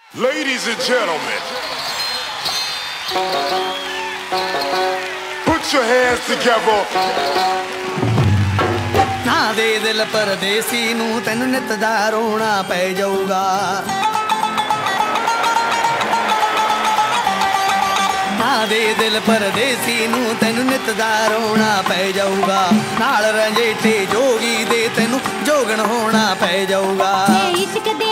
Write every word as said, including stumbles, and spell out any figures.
Ladies and gentlemen, put your hands together. ना दे दिल परदेसी नू तेन नित दा रोना पै जाऊगा। ना दे दिल परदेसी नू तेन नित दा रोना पै जाऊगा। नाल रंजेठे जोगी दे तेनू जोगन होना पै जाऊगा।